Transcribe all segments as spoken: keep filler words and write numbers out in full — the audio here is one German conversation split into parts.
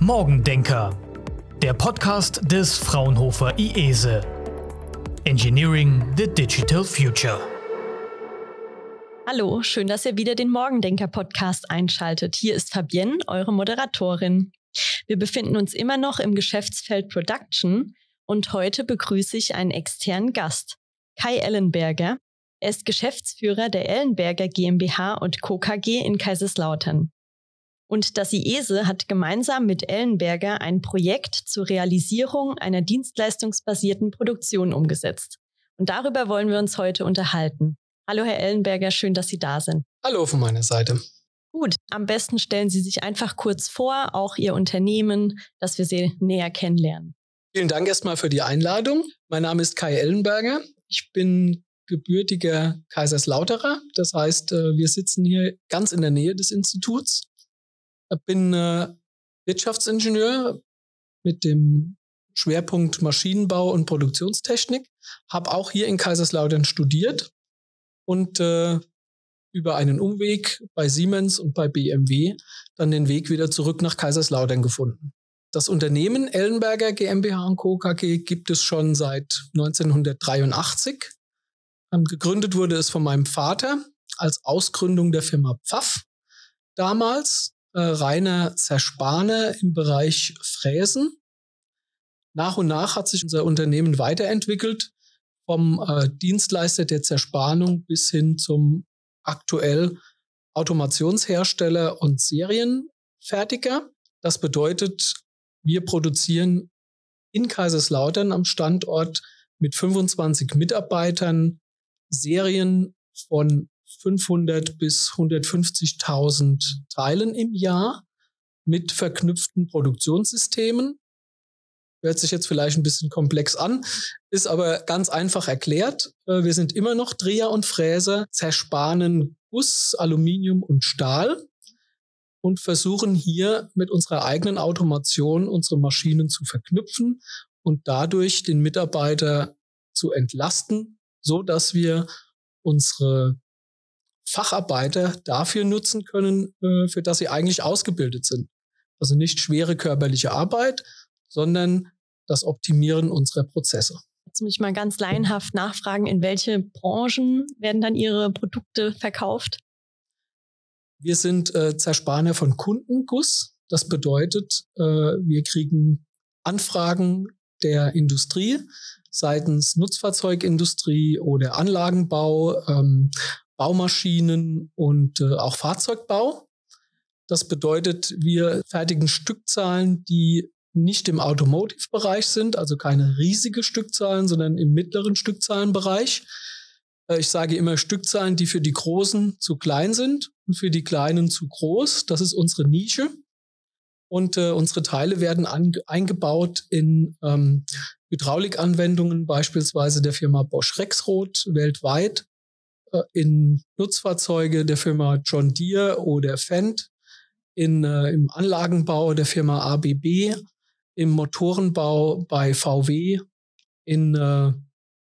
Morgendenker, der Podcast des Fraunhofer I E S E. Engineering the Digital Future. Hallo, schön, dass ihr wieder den Morgendenker-Podcast einschaltet. Hier ist Fabienne, eure Moderatorin. Wir befinden uns immer noch im Geschäftsfeld Production und heute begrüße ich einen externen Gast, Kai Ellenberger. Er ist Geschäftsführer der Ellenberger GmbH und Co. K G in Kaiserslautern. Und das I E S E hat gemeinsam mit Ellenberger ein Projekt zur Realisierung einer dienstleistungsbasierten Produktion umgesetzt. Und darüber wollen wir uns heute unterhalten. Hallo Herr Ellenberger, schön, dass Sie da sind. Hallo von meiner Seite. Gut, am besten stellen Sie sich einfach kurz vor, auch Ihr Unternehmen, dass wir Sie näher kennenlernen. Vielen Dank erstmal für die Einladung. Mein Name ist Kai Ellenberger. Ich bin gebürtiger Kaiserslauterer. Das heißt, wir sitzen hier ganz in der Nähe des Instituts. Ich bin äh, Wirtschaftsingenieur mit dem Schwerpunkt Maschinenbau und Produktionstechnik. Habe auch hier in Kaiserslautern studiert und äh, über einen Umweg bei Siemens und bei B M W dann den Weg wieder zurück nach Kaiserslautern gefunden. Das Unternehmen Ellenberger GmbH und Co. K G gibt es schon seit neunzehnhundertdreiundachtzig. Ähm, gegründet wurde es von meinem Vater als Ausgründung der Firma Pfaff. Damals äh, reiner Zerspaner im Bereich Fräsen. Nach und nach hat sich unser Unternehmen weiterentwickelt, vom äh, Dienstleister der Zerspanung bis hin zum aktuell Automationshersteller und Serienfertiger. Das bedeutet, wir produzieren in Kaiserslautern am Standort mit fünfundzwanzig Mitarbeitern Serien von fünfhundert bis hundertfünfzigtausend Teilen im Jahr mit verknüpften Produktionssystemen. Hört sich jetzt vielleicht ein bisschen komplex an, ist aber ganz einfach erklärt. Wir sind immer noch Dreher und Fräser, zerspanen Guss, Aluminium und Stahl und versuchen hier mit unserer eigenen Automation unsere Maschinen zu verknüpfen und dadurch den Mitarbeiter zu entlasten, so dass wir unsere Facharbeiter dafür nutzen können, für das sie eigentlich ausgebildet sind. Also nicht schwere körperliche Arbeit, sondern das Optimieren unserer Prozesse. Jetzt muss ich mal ganz laienhaft nachfragen, in welche Branchen werden dann Ihre Produkte verkauft? Wir sind äh, Zerspaner von Kundenguss. Das bedeutet, äh, wir kriegen Anfragen der Industrie seitens Nutzfahrzeugindustrie oder Anlagenbau, ähm, Baumaschinen und äh, auch Fahrzeugbau. Das bedeutet, wir fertigen Stückzahlen, die nicht im Automotive-Bereich sind, also keine riesige Stückzahlen, sondern im mittleren Stückzahlenbereich. Äh, ich sage immer Stückzahlen, die für die Großen zu klein sind und für die Kleinen zu groß. Das ist unsere Nische. Und äh, unsere Teile werden an, eingebaut in ähm, Hydraulikanwendungen, beispielsweise der Firma Bosch Rexroth weltweit, äh, in Nutzfahrzeuge der Firma John Deere oder Fendt, in, äh, im Anlagenbau der Firma A B B, im Motorenbau bei V W, in äh,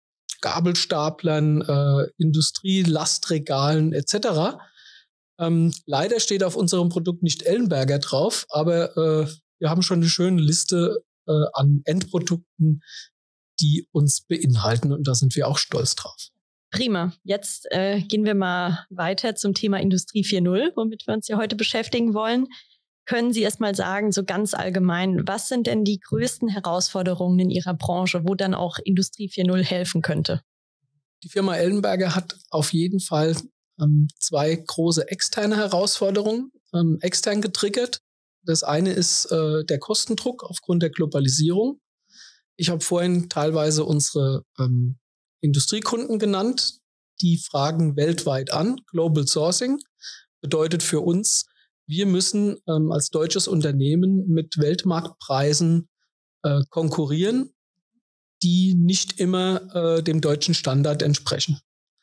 Gabelstaplern, äh, Industrielastregalen et cetera. Ähm, leider steht auf unserem Produkt nicht Ellenberger drauf, aber äh, wir haben schon eine schöne Liste äh, an Endprodukten, die uns beinhalten und da sind wir auch stolz drauf. Prima. Jetzt äh, gehen wir mal weiter zum Thema Industrie vier Punkt null, womit wir uns ja heute beschäftigen wollen. Können Sie erst mal sagen, so ganz allgemein, was sind denn die größten Herausforderungen in Ihrer Branche, wo dann auch Industrie vier Punkt null helfen könnte? Die Firma Ellenberger hat auf jeden Fall ähm, zwei große externe Herausforderungen, ähm, extern getriggert. Das eine ist äh, der Kostendruck aufgrund der Globalisierung. Ich habe vorhin teilweise unsere ähm, Industriekunden genannt, die fragen weltweit an. Global Sourcing bedeutet für uns, wir müssen ähm, als deutsches Unternehmen mit Weltmarktpreisen äh, konkurrieren, die nicht immer äh, dem deutschen Standard entsprechen.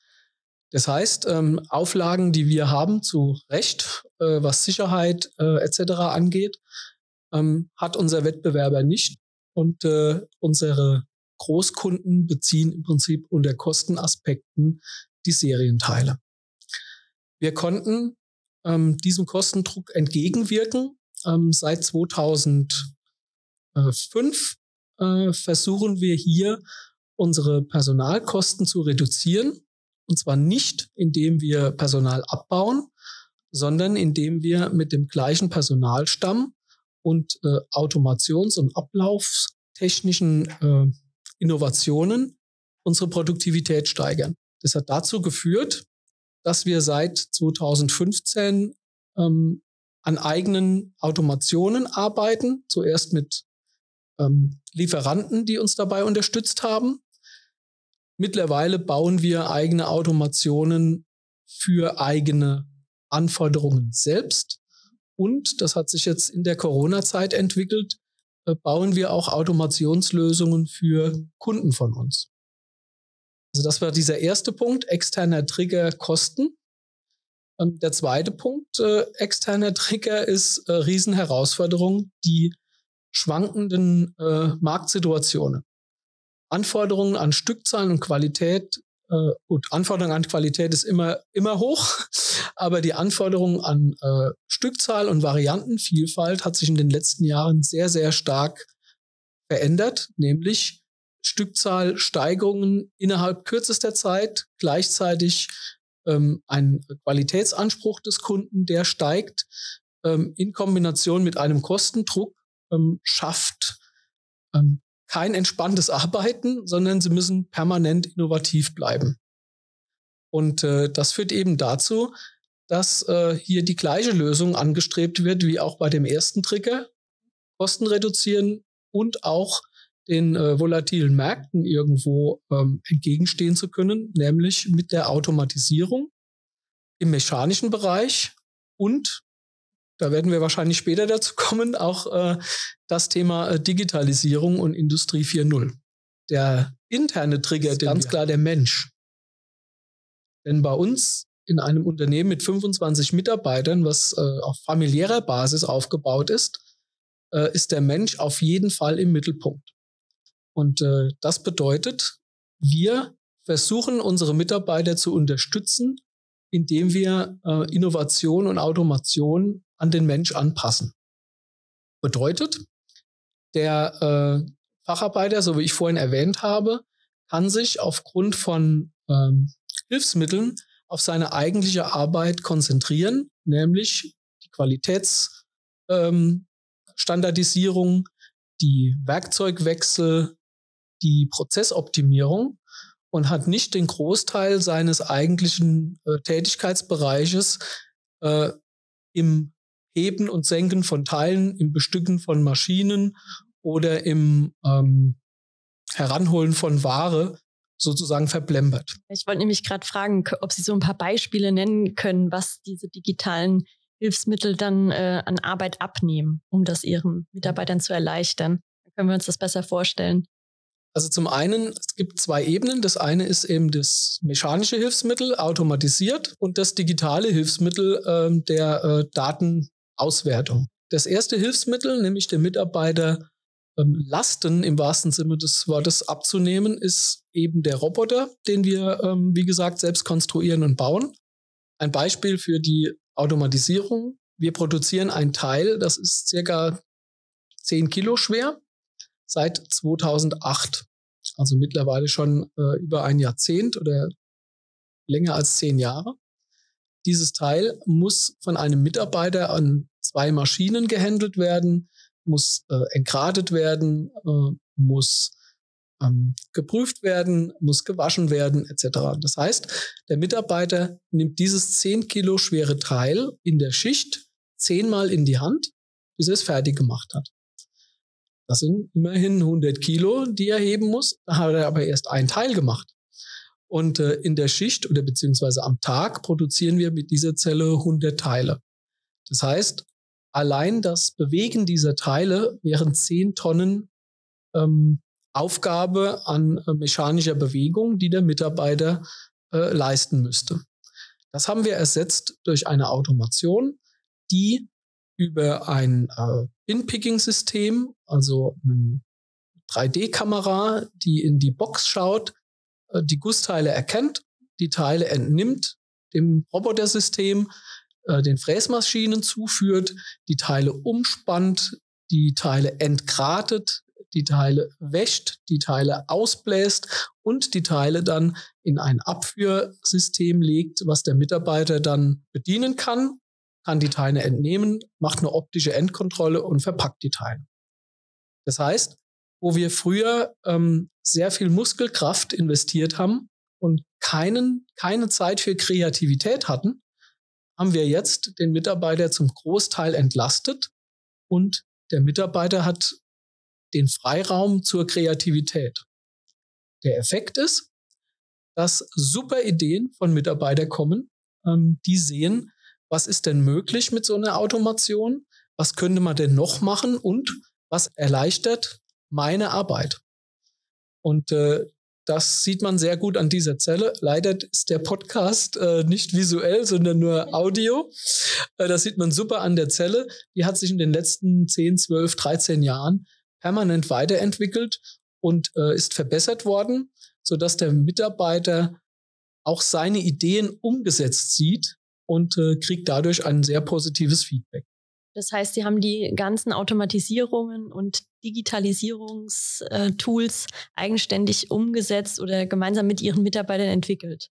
Das heißt, ähm, Auflagen, die wir haben zu Recht, äh, was Sicherheit äh, et cetera angeht, ähm, hat unser Wettbewerber nicht. Und äh, unsere Großkunden beziehen im Prinzip unter Kostenaspekten die Serienteile. Wir konnten ähm, diesem Kostendruck entgegenwirken ähm, seit zweitausendfünf äh, versuchen wir hier unsere Personalkosten zu reduzieren. Und zwar nicht, indem wir Personal abbauen, sondern indem wir mit dem gleichen Personalstamm und äh, Automations- und Ablauftechnischen äh, Innovationen unsere Produktivität steigern. Das hat dazu geführt, dass wir seit zweitausendfünfzehn ähm, an eigenen Automationen arbeiten. Zuerst mit ähm, Lieferanten, die uns dabei unterstützt haben. Mittlerweile bauen wir eigene Automationen für eigene Anforderungen selbst. Und, das hat sich jetzt in der Corona-Zeit entwickelt, äh, bauen wir auch Automationslösungen für Kunden von uns. Also das war dieser erste Punkt, externer Trigger Kosten. Ähm, der zweite Punkt, äh, externer Trigger, ist äh, Riesenherausforderung, die schwankenden äh, Marktsituationen. Anforderungen an Stückzahlen und Qualität, äh, gut, Anforderungen an Qualität ist immer, immer hoch, aber die Anforderungen an äh, Stückzahl und Variantenvielfalt hat sich in den letzten Jahren sehr, sehr stark verändert, nämlich Stückzahlsteigerungen innerhalb kürzester Zeit, gleichzeitig ähm, ein Qualitätsanspruch des Kunden, der steigt, ähm, in Kombination mit einem Kostendruck ähm, schafft ähm, kein entspanntes Arbeiten, sondern sie müssen permanent innovativ bleiben. Und äh, das führt eben dazu, dass äh, hier die gleiche Lösung angestrebt wird wie auch bei dem ersten Trigger, Kosten reduzieren und auch den äh, volatilen Märkten irgendwo ähm, entgegenstehen zu können, nämlich mit der Automatisierung im mechanischen Bereich und, da werden wir wahrscheinlich später dazu kommen, auch äh, das Thema äh, Digitalisierung und Industrie vier Punkt null. Der interne Trigger ist ganz klar der Mensch. Denn bei uns in einem Unternehmen mit fünfundzwanzig Mitarbeitern, was äh, auf familiärer Basis aufgebaut ist, äh, ist der Mensch auf jeden Fall im Mittelpunkt. Und äh, das bedeutet, wir versuchen, unsere Mitarbeiter zu unterstützen, indem wir äh, Innovation und Automation an den Mensch anpassen. Bedeutet, der äh, Facharbeiter, so wie ich vorhin erwähnt habe, kann sich aufgrund von ähm, Hilfsmitteln auf seine eigentliche Arbeit konzentrieren, nämlich die Qualitätsstandardisierung, ähm, die Werkzeugwechsel, die Prozessoptimierung und hat nicht den Großteil seines eigentlichen äh, Tätigkeitsbereiches äh, im Heben und Senken von Teilen, im Bestücken von Maschinen oder im ähm, Heranholen von Ware sozusagen verplempert. Ich wollte nämlich gerade fragen, ob Sie so ein paar Beispiele nennen können, was diese digitalen Hilfsmittel dann äh, an Arbeit abnehmen, um das Ihren Mitarbeitern zu erleichtern. Dann können wir uns das besser vorstellen. Also zum einen, es gibt zwei Ebenen. Das eine ist eben das mechanische Hilfsmittel, automatisiert, und das digitale Hilfsmittel äh, der äh, Datenauswertung. Das erste Hilfsmittel, nämlich der Mitarbeiter ähm, Lasten im wahrsten Sinne des Wortes abzunehmen, ist eben der Roboter, den wir, ähm, wie gesagt, selbst konstruieren und bauen. Ein Beispiel für die Automatisierung. Wir produzieren ein Teil, das ist circa zehn Kilo schwer, seit zweitausendacht. Also mittlerweile schon äh, über ein Jahrzehnt oder länger als zehn Jahre. Dieses Teil muss von einem Mitarbeiter an zwei Maschinen gehandelt werden, muss äh, entgradet werden, äh, muss ähm, geprüft werden, muss gewaschen werden et cetera. Das heißt, der Mitarbeiter nimmt dieses zehn Kilo schwere Teil in der Schicht zehnmal in die Hand, bis er es fertig gemacht hat. Das sind immerhin hundert Kilo, die er heben muss. Da hat er aber erst ein Teil gemacht. Und äh, in der Schicht oder beziehungsweise am Tag produzieren wir mit dieser Zelle hundert Teile. Das heißt, allein das Bewegen dieser Teile wären zehn Tonnen ähm, Aufgabe an äh, mechanischer Bewegung, die der Mitarbeiter äh, leisten müsste. Das haben wir ersetzt durch eine Automation, die über ein äh, Pin-Picking-System, also eine drei D Kamera, die in die Box schaut, äh, die Gussteile erkennt, die Teile entnimmt dem Robotersystem, äh, den Fräsmaschinen zuführt, die Teile umspannt, die Teile entgratet, die Teile wäscht, die Teile ausbläst und die Teile dann in ein Abführsystem legt, was der Mitarbeiter dann bedienen kann, kann die Teile entnehmen, macht eine optische Endkontrolle und verpackt die Teile. Das heißt, wo wir früher ähm, sehr viel Muskelkraft investiert haben und keinen, keine Zeit für Kreativität hatten, haben wir jetzt den Mitarbeiter zum Großteil entlastet und der Mitarbeiter hat den Freiraum zur Kreativität. Der Effekt ist, dass super Ideen von Mitarbeitern kommen, ähm, die sehen, was ist denn möglich mit so einer Automation, was könnte man denn noch machen und was erleichtert meine Arbeit. Und äh, das sieht man sehr gut an dieser Zelle. Leider ist der Podcast äh, nicht visuell, sondern nur Audio. Äh, das sieht man super an der Zelle. Die hat sich in den letzten zehn, zwölf, dreizehn Jahren permanent weiterentwickelt und äh, ist verbessert worden, sodass der Mitarbeiter auch seine Ideen umgesetzt sieht und äh, kriegt dadurch ein sehr positives Feedback. Das heißt, Sie haben die ganzen Automatisierungen und Digitalisierungstools eigenständig umgesetzt oder gemeinsam mit Ihren Mitarbeitern entwickelt?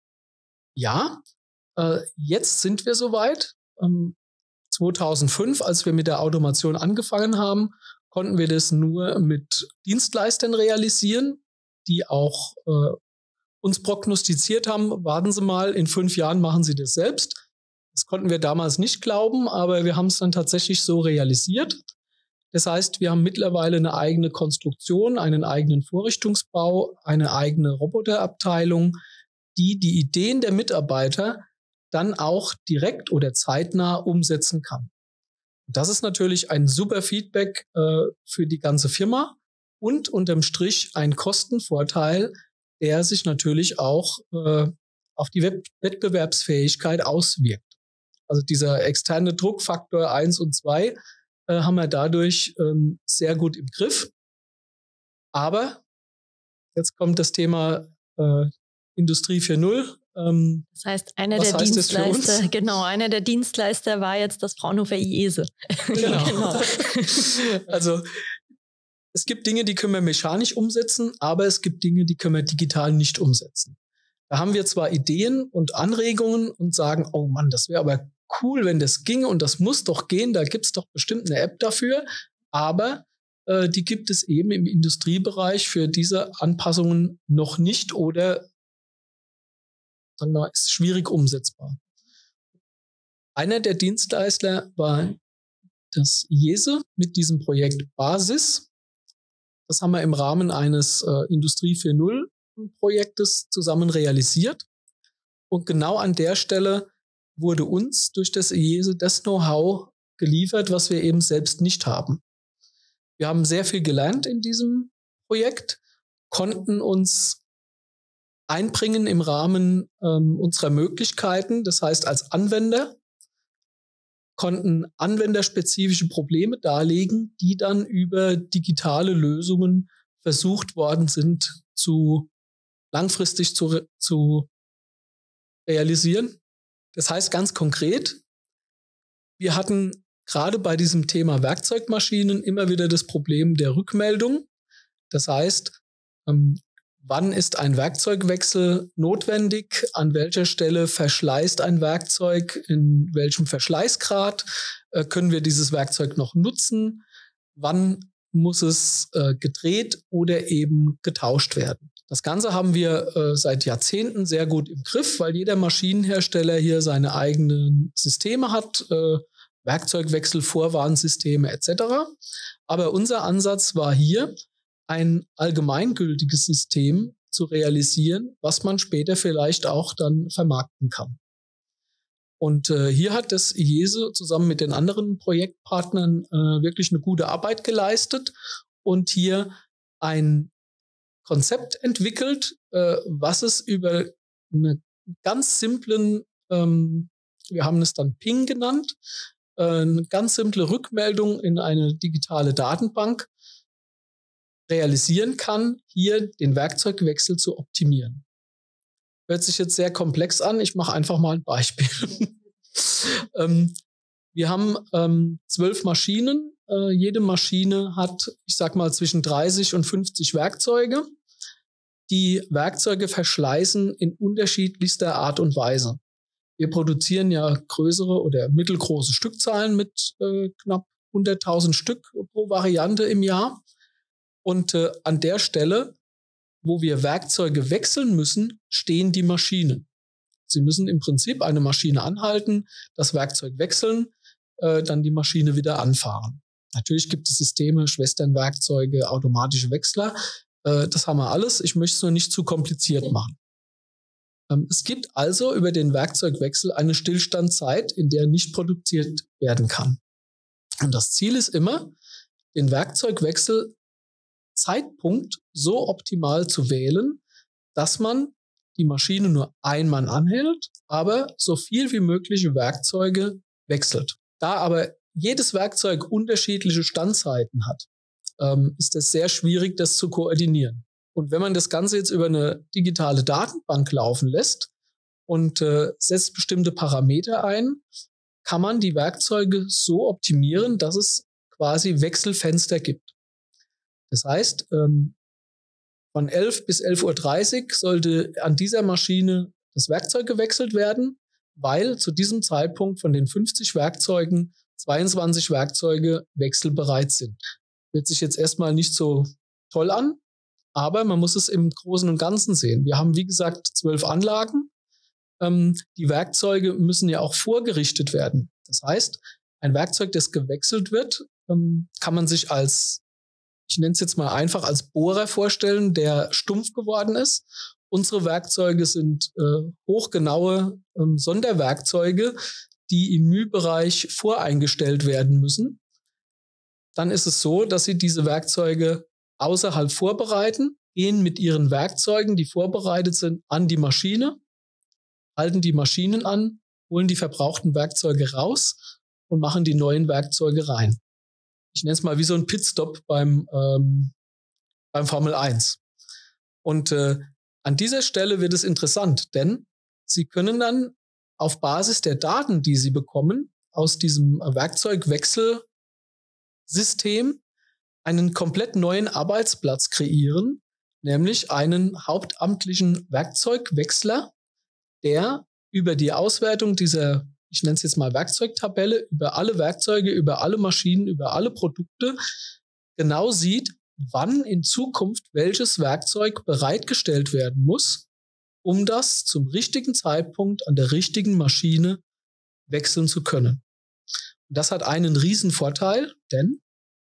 Ja, äh, jetzt sind wir soweit. Ähm, zweitausendfünf, als wir mit der Automation angefangen haben, konnten wir das nur mit Dienstleistern realisieren, die auch äh, uns prognostiziert haben, warten Sie mal, in fünf Jahren machen Sie das selbst. Das konnten wir damals nicht glauben, aber wir haben es dann tatsächlich so realisiert. Das heißt, wir haben mittlerweile eine eigene Konstruktion, einen eigenen Vorrichtungsbau, eine eigene Roboterabteilung, die die Ideen der Mitarbeiter dann auch direkt oder zeitnah umsetzen kann. Das ist natürlich ein super Feedback äh, für die ganze Firma und unterm Strich ein Kostenvorteil, der sich natürlich auch äh, auf die Web- Wettbewerbsfähigkeit auswirkt. Also dieser externe Druckfaktor eins und zwei äh, haben wir dadurch ähm, sehr gut im Griff. Aber jetzt kommt das Thema äh, Industrie vier Punkt null. Ähm, das heißt, einer der Dienstleister, genau, einer der Dienstleister war jetzt das Fraunhofer IESE. Genau. Genau. Also es gibt Dinge, die können wir mechanisch umsetzen, aber es gibt Dinge, die können wir digital nicht umsetzen. Da haben wir zwar Ideen und Anregungen und sagen, oh Mann, das wäre aber cool, wenn das ginge und das muss doch gehen, da gibt es doch bestimmt eine App dafür, aber äh, die gibt es eben im Industriebereich für diese Anpassungen noch nicht oder sagen wir mal, ist schwierig umsetzbar. Einer der Dienstleister war das IESE mit diesem Projekt Basis. Das haben wir im Rahmen eines äh, Industrie vier Punkt null Projektes zusammen realisiert. Und genau an der Stelle wurde uns durch das IESE das Know-how geliefert, was wir eben selbst nicht haben. Wir haben sehr viel gelernt in diesem Projekt, konnten uns einbringen im Rahmen ähm, unserer Möglichkeiten, das heißt als Anwender, konnten anwenderspezifische Probleme darlegen, die dann über digitale Lösungen versucht worden sind, zu langfristig zu, zu realisieren. Das heißt ganz konkret, wir hatten gerade bei diesem Thema Werkzeugmaschinen immer wieder das Problem der Rückmeldung. Das heißt, ähm, wann ist ein Werkzeugwechsel notwendig? An welcher Stelle verschleißt ein Werkzeug? In welchem Verschleißgrad äh, können wir dieses Werkzeug noch nutzen? Wann muss es äh, gedreht oder eben getauscht werden? Das Ganze haben wir äh, seit Jahrzehnten sehr gut im Griff, weil jeder Maschinenhersteller hier seine eigenen Systeme hat, äh, Werkzeugwechsel, Vorwarnsysteme et cetera. Aber unser Ansatz war hier, ein allgemeingültiges System zu realisieren, was man später vielleicht auch dann vermarkten kann. Und äh, hier hat das IESE zusammen mit den anderen Projektpartnern äh, wirklich eine gute Arbeit geleistet und hier ein Konzept entwickelt, äh, was es über eine ganz simplen, ähm, wir haben es dann Ping genannt, äh, eine ganz simple Rückmeldung in eine digitale Datenbank realisieren kann, hier den Werkzeugwechsel zu optimieren. Hört sich jetzt sehr komplex an, ich mache einfach mal ein Beispiel. ähm, wir haben ähm, zwölf Maschinen. Äh, jede Maschine hat, ich sag mal, zwischen dreißig und fünfzig Werkzeuge. Die Werkzeuge verschleißen in unterschiedlichster Art und Weise. Wir produzieren ja größere oder mittelgroße Stückzahlen mit äh, knapp hunderttausend Stück pro Variante im Jahr. Und äh, an der Stelle, wo wir Werkzeuge wechseln müssen, stehen die Maschinen. Sie müssen im Prinzip eine Maschine anhalten, das Werkzeug wechseln, äh, dann die Maschine wieder anfahren. Natürlich gibt es Systeme, Schwesternwerkzeuge, automatische Wechsler. Äh, das haben wir alles. Ich möchte es nur nicht zu kompliziert machen. Ähm, es gibt also über den Werkzeugwechsel eine Stillstandzeit, in der nicht produziert werden kann. Und das Ziel ist immer, den Werkzeugwechselzeitpunkt so optimal zu wählen, dass man die Maschine nur einmal anhält, aber so viel wie mögliche Werkzeuge wechselt. Da aber jedes Werkzeug unterschiedliche Standzeiten hat, ähm, ist es sehr schwierig, das zu koordinieren. Und wenn man das Ganze jetzt über eine digitale Datenbank laufen lässt und äh, setzt bestimmte Parameter ein, kann man die Werkzeuge so optimieren, dass es quasi Wechselfenster gibt. Das heißt, ähm, von elf bis elf Uhr dreißig sollte an dieser Maschine das Werkzeug gewechselt werden, weil zu diesem Zeitpunkt von den fünfzig Werkzeugen zweiundzwanzig Werkzeuge wechselbereit sind. Hört sich jetzt erstmal nicht so toll an, aber man muss es im Großen und Ganzen sehen. Wir haben, wie gesagt, zwölf Anlagen. Ähm, die Werkzeuge müssen ja auch vorgerichtet werden. Das heißt, ein Werkzeug, das gewechselt wird, ähm, kann man sich als, ich nenne es jetzt mal einfach, als Bohrer vorstellen, der stumpf geworden ist. Unsere Werkzeuge sind äh, hochgenaue ähm, Sonderwerkzeuge, die im Mühbereich voreingestellt werden müssen. Dann ist es so, dass Sie diese Werkzeuge außerhalb vorbereiten, gehen mit Ihren Werkzeugen, die vorbereitet sind, an die Maschine, halten die Maschinen an, holen die verbrauchten Werkzeuge raus und machen die neuen Werkzeuge rein. Ich nenne es mal wie so ein Pitstop beim, ähm, beim Formel eins. Und äh, an dieser Stelle wird es interessant, denn Sie können dann auf Basis der Daten, die Sie bekommen, aus diesem Werkzeugwechselsystem einen komplett neuen Arbeitsplatz kreieren, nämlich einen hauptamtlichen Werkzeugwechsler, der über die Auswertung dieser, ich nenne es jetzt mal Werkzeugtabelle, über alle Werkzeuge, über alle Maschinen, über alle Produkte genau sieht, wann in Zukunft welches Werkzeug bereitgestellt werden muss, um das zum richtigen Zeitpunkt an der richtigen Maschine wechseln zu können. Und das hat einen riesen Vorteil, denn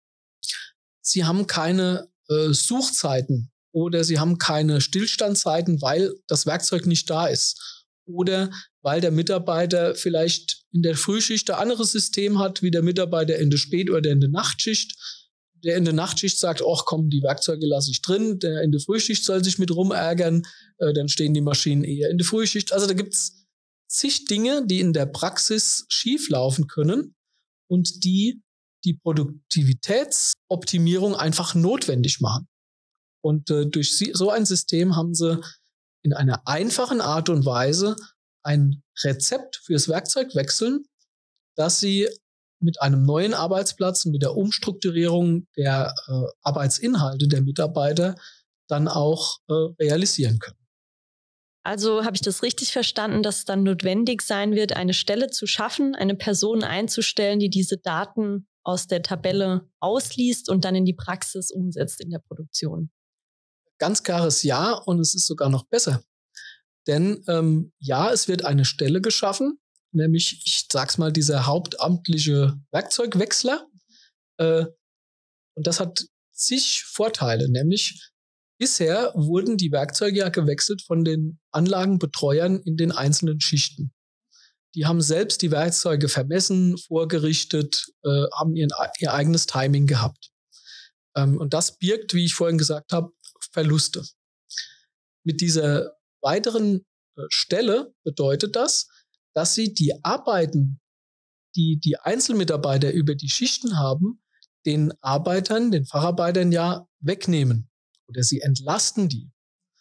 Sie haben keine äh, Suchzeiten oder Sie haben keine Stillstandzeiten, weil das Werkzeug nicht da ist. Oder weil der Mitarbeiter vielleicht in der Frühschicht ein anderes System hat, wie der Mitarbeiter in der Spät- oder in der Nachtschicht. Der in der Nachtschicht sagt, ach komm, die Werkzeuge lasse ich drin. Der in der Frühschicht soll sich mit rumärgern. Äh, dann stehen die Maschinen eher in der Frühschicht. Also da gibt's zig Dinge, die in der Praxis schief laufen können und die die Produktivitätsoptimierung einfach notwendig machen. Und äh, durch so ein System haben sie in einer einfachen Art und Weise ein Rezept fürs Werkzeugwechseln, das sie mit einem neuen Arbeitsplatz und mit der Umstrukturierung der äh, Arbeitsinhalte der Mitarbeiter dann auch äh, realisieren können. Also habe ich das richtig verstanden, dass es dann notwendig sein wird, eine Stelle zu schaffen, eine Person einzustellen, die diese Daten aus der Tabelle ausliest und dann in die Praxis umsetzt in der Produktion? Ganz klares Ja, und es ist sogar noch besser. Denn ähm, ja, es wird eine Stelle geschaffen, nämlich, ich sag's mal, dieser hauptamtliche Werkzeugwechsler. Äh, und das hat zig Vorteile, nämlich bisher wurden die Werkzeuge ja gewechselt von den Anlagenbetreuern in den einzelnen Schichten. Die haben selbst die Werkzeuge vermessen, vorgerichtet, äh, haben ihren, ihr eigenes Timing gehabt. Ähm, und das birgt, wie ich vorhin gesagt habe, Verluste. Mit dieser weiteren äh, Stelle bedeutet das, dass sie die Arbeiten, die die Einzelmitarbeiter über die Schichten haben, den Arbeitern, den Facharbeitern ja wegnehmen oder sie entlasten die.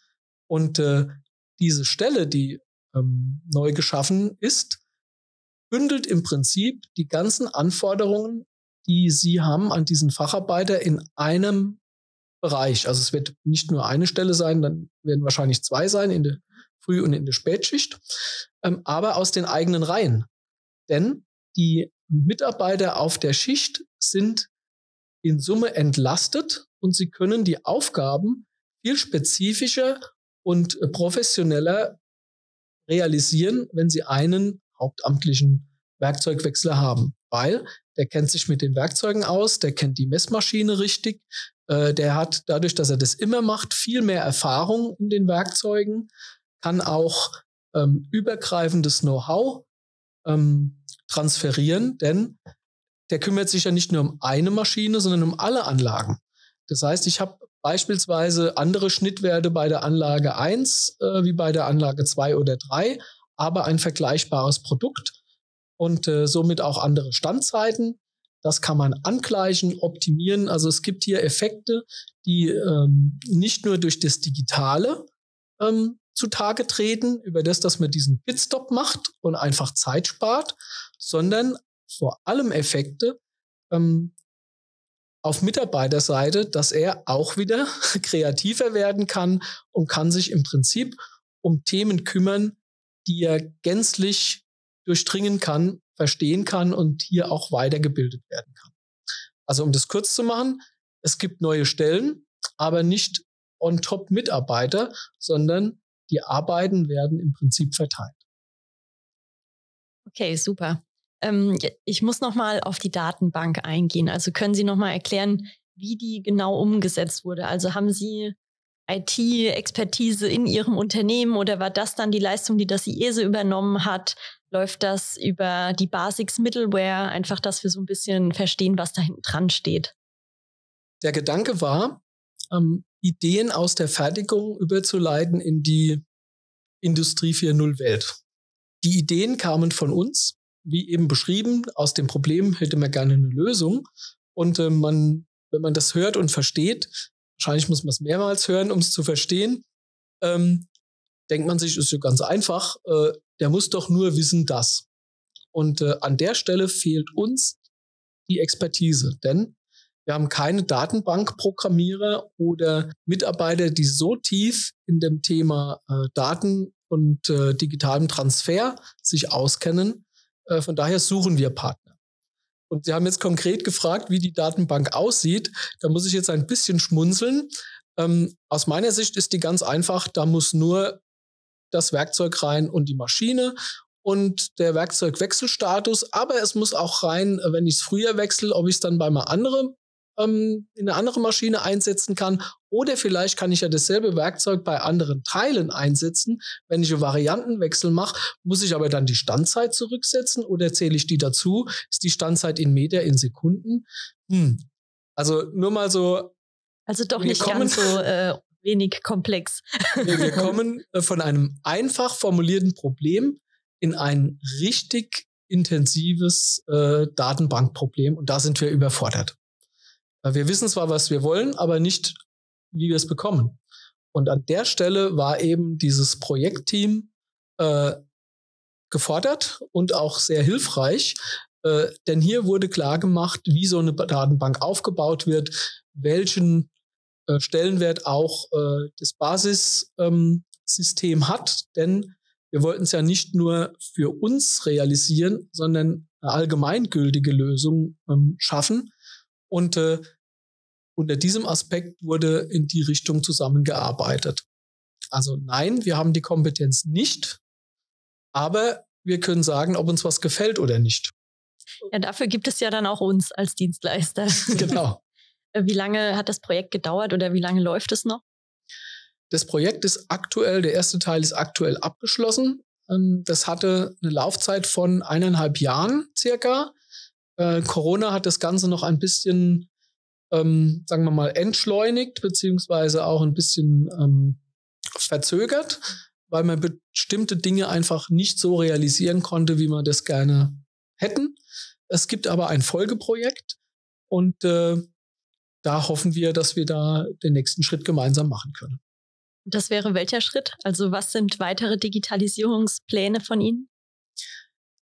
Und äh, diese Stelle, die ähm, neu geschaffen ist, bündelt im Prinzip die ganzen Anforderungen, die Sie haben an diesen Facharbeiter in einem Bereich. Also es wird nicht nur eine Stelle sein, dann werden wahrscheinlich zwei sein, in der Früh- und in der Spätschicht, ähm, aber aus den eigenen Reihen. Denn die Mitarbeiter auf der Schicht sind in Summe entlastet und sie können die Aufgaben viel spezifischer und professioneller realisieren, wenn sie einen hauptamtlichen Werkzeugwechsler haben. Weil der kennt sich mit den Werkzeugen aus, der kennt die Messmaschine richtig, äh, der hat dadurch, dass er das immer macht, viel mehr Erfahrung in den Werkzeugen, kann auch ähm, übergreifendes Know-how ähm, transferieren, denn der kümmert sich ja nicht nur um eine Maschine, sondern um alle Anlagen. Das heißt, ich habe beispielsweise andere Schnittwerte bei der Anlage eins äh, wie bei der Anlage zwei oder drei, aber ein vergleichbares Produkt und äh, somit auch andere Standzeiten. Das kann man angleichen, optimieren. Also es gibt hier Effekte, die ähm, nicht nur durch das Digitale ähm, zutage treten, über das, dass man diesen Pitstop macht und einfach Zeit spart, sondern vor allem Effekte ähm, auf Mitarbeiterseite, dass er auch wieder kreativer werden kann und kann sich im Prinzip um Themen kümmern, die er gänzlich durchdringen kann, verstehen kann und hier auch weitergebildet werden kann. Also um das kurz zu machen, es gibt neue Stellen, aber nicht on top Mitarbeiter, sondern die Arbeiten werden im Prinzip verteilt. Okay, super. Ähm, ich muss noch mal auf die Datenbank eingehen. Also können Sie noch mal erklären, wie die genau umgesetzt wurde? Also haben Sie I T-Expertise in Ihrem Unternehmen oder war das dann die Leistung, die das I E S E übernommen hat? Läuft das über die Basics Middleware? Einfach, dass wir so ein bisschen verstehen, was da hinten dran steht. Der Gedanke war, ähm, Ideen aus der Fertigung überzuleiten in die Industrie vier Punkt null Welt. Die Ideen kamen von uns, wie eben beschrieben, aus dem Problem hätte man gerne eine Lösung. Und äh, man, wenn man das hört und versteht, wahrscheinlich muss man es mehrmals hören, um es zu verstehen, ähm, denkt man sich, ist ja ganz einfach, äh, der muss doch nur wissen, das. Und äh, an der Stelle fehlt uns die Expertise, denn wir haben keine Datenbankprogrammierer oder Mitarbeiter, die so tief in dem Thema äh, Daten und äh, digitalem Transfer sich auskennen. Äh, von daher suchen wir Partner. Und Sie haben jetzt konkret gefragt, wie die Datenbank aussieht. Da muss ich jetzt ein bisschen schmunzeln. Ähm, aus meiner Sicht ist die ganz einfach. Da muss nur das Werkzeug rein und die Maschine und der Werkzeugwechselstatus. Aber es muss auch rein, wenn ich es früher wechsle, ob ich es dann bei einer anderen in eine andere Maschine einsetzen kann oder vielleicht kann ich ja dasselbe Werkzeug bei anderen Teilen einsetzen. Wenn ich einen Variantenwechsel mache, muss ich aber dann die Standzeit zurücksetzen oder zähle ich die dazu? Ist die Standzeit in Meter, in Sekunden? Hm. Also nur mal so. Also doch nicht kommen, ganz so äh, wenig komplex. wir, wir kommen von einem einfach formulierten Problem in ein richtig intensives äh, Datenbankproblem und da sind wir überfordert. Wir wissen zwar, was wir wollen, aber nicht, wie wir es bekommen. Und an der Stelle war eben dieses Projektteam äh, gefordert und auch sehr hilfreich, äh, denn hier wurde klar gemacht, wie so eine Datenbank aufgebaut wird, welchen äh, Stellenwert auch äh, das Basissystem ähm, hat, denn wir wollten es ja nicht nur für uns realisieren, sondern eine allgemeingültige Lösung ähm, schaffen. Und äh, unter diesem Aspekt wurde in die Richtung zusammengearbeitet. Also nein, wir haben die Kompetenz nicht, aber wir können sagen, ob uns was gefällt oder nicht. Ja, dafür gibt es ja dann auch uns als Dienstleister. Genau. Wie lange hat das Projekt gedauert oder wie lange läuft es noch? Das Projekt ist aktuell, der erste Teil ist aktuell abgeschlossen. Das hatte eine Laufzeit von eineinhalb Jahren circa. Äh, Corona hat das Ganze noch ein bisschen, ähm, sagen wir mal, entschleunigt, beziehungsweise auch ein bisschen ähm, verzögert, weil man bestimmte Dinge einfach nicht so realisieren konnte, wie man das gerne hätten. Es gibt aber ein Folgeprojekt und äh, da hoffen wir, dass wir da den nächsten Schritt gemeinsam machen können. Das wäre welcher Schritt? Also was sind weitere Digitalisierungspläne von Ihnen?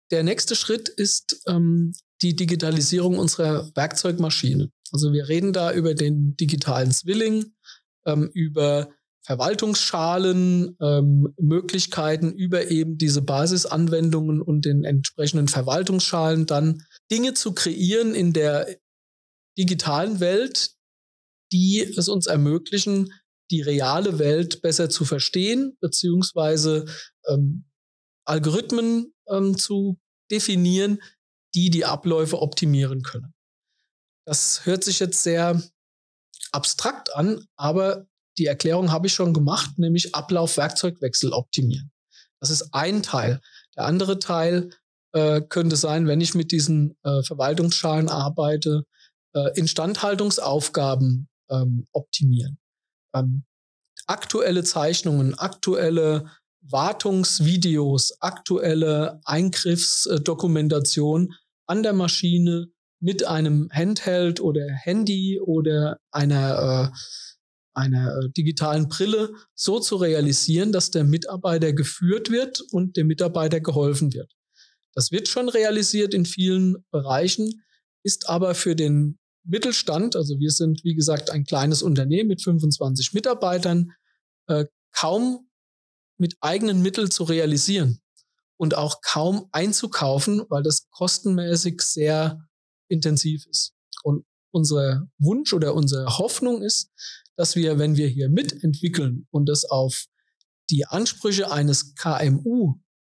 der nächste Schritt ist ähm, die Digitalisierung unserer Werkzeugmaschine. Also wir reden da über den digitalen Zwilling, ähm, über Verwaltungsschalen, ähm, Möglichkeiten über eben diese Basisanwendungen und den entsprechenden Verwaltungsschalen dann Dinge zu kreieren in der digitalen Welt, die es uns ermöglichen, die reale Welt besser zu verstehen, beziehungsweise ähm, Algorithmen ähm, zu definieren, die die Abläufe optimieren können. Das hört sich jetzt sehr abstrakt an, aber die Erklärung habe ich schon gemacht, nämlich Ablauf-Werkzeugwechsel optimieren. Das ist ein Teil. Der andere Teil äh, könnte sein, wenn ich mit diesen äh, Verwaltungsschalen arbeite, äh, Instandhaltungsaufgaben ähm, optimieren. Ähm, aktuelle Zeichnungen, aktuelle Wartungsvideos, aktuelle Eingriffsdokumentation an der Maschine mit einem Handheld oder Handy oder einer, äh, einer äh, digitalen Brille so zu realisieren, dass der Mitarbeiter geführt wird und dem Mitarbeiter geholfen wird. Das wird schon realisiert in vielen Bereichen, ist aber für den Mittelstand, also wir sind wie gesagt ein kleines Unternehmen mit fünfundzwanzig Mitarbeitern, äh, kaum mit eigenen Mitteln zu realisieren und auch kaum einzukaufen, weil das kostenmäßig sehr intensiv ist. Und unser Wunsch oder unsere Hoffnung ist, dass wir, wenn wir hier mitentwickeln und das auf die Ansprüche eines K M U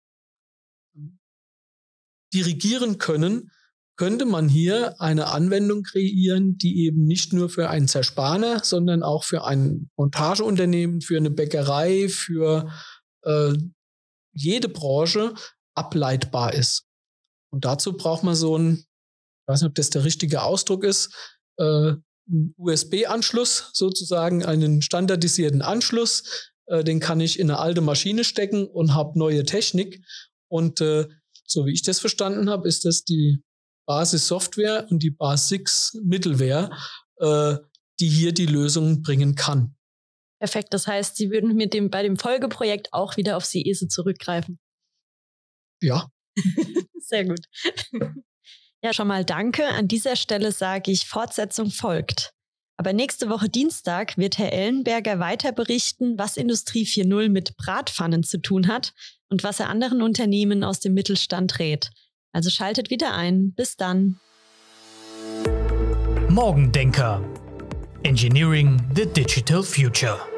dirigieren können, könnte man hier eine Anwendung kreieren, die eben nicht nur für einen Zerspaner, sondern auch für ein Montageunternehmen, für eine Bäckerei, für äh, jede Branche ableitbar ist. Und dazu braucht man so ein, ich weiß nicht, ob das der richtige Ausdruck ist, äh, einen U S B-Anschluss sozusagen, einen standardisierten Anschluss. Äh, den kann ich in eine alte Maschine stecken und habe neue Technik. Und äh, so wie ich das verstanden habe, ist das die Basis-Software und die Basis-Middleware, äh, die hier die Lösung bringen kann. Perfekt, das heißt, Sie würden mit dem, bei dem Folgeprojekt auch wieder auf SIESE zurückgreifen. Ja. Sehr gut. Ja, schon mal danke. An dieser Stelle sage ich, Fortsetzung folgt. Aber nächste Woche Dienstag wird Herr Ellenberger weiter berichten, was Industrie vier Punkt null mit Bratpfannen zu tun hat und was er anderen Unternehmen aus dem Mittelstand rät. Also schaltet wieder ein. Bis dann. Morgendenker. Engineering the Digital Future.